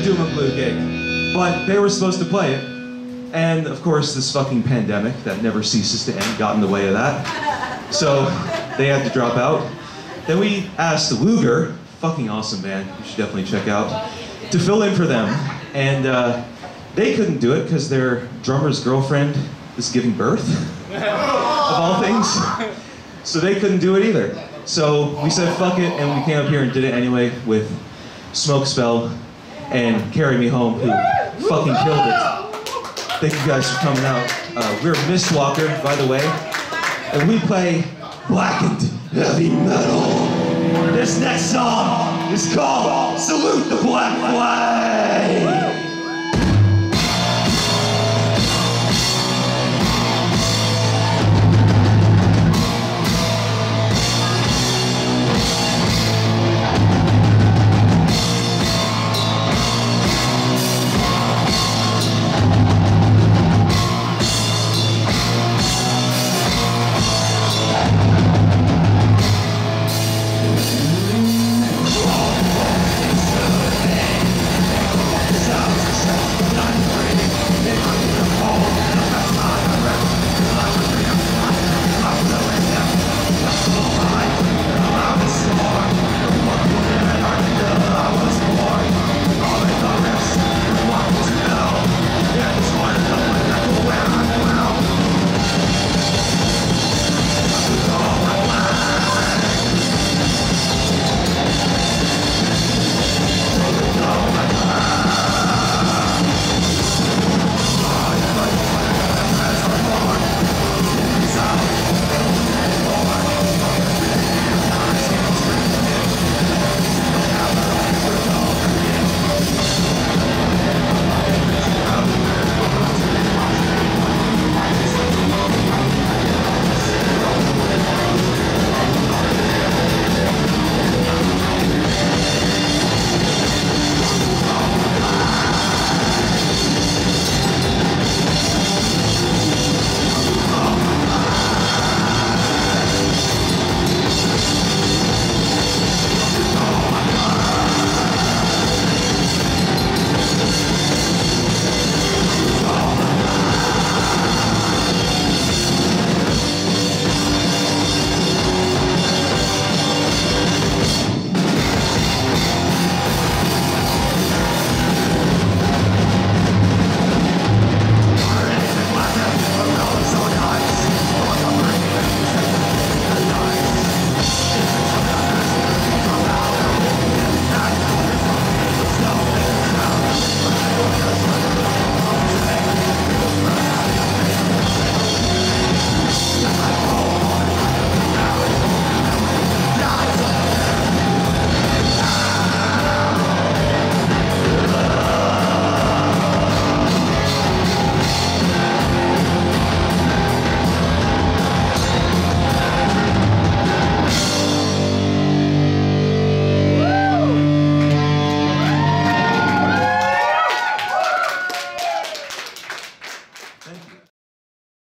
the Doom and Blue gig, but they were supposed to play it. And of course, this fucking pandemic that never ceases to end got in the way of that. So they had to drop out. Then we asked Luger, fucking awesome band, you should definitely check out, to fill in for them. And they couldn't do it because their drummer's girlfriend is giving birth, of all things. So they couldn't do it either. So we said fuck it, and we came up here and did it anyway with Smoke Spell and Carry Me Home, who fucking killed it. Thank you guys for coming out. We're Mistwalker, by the way, and we play blackened heavy metal. This next song is called Salute the Black Flag.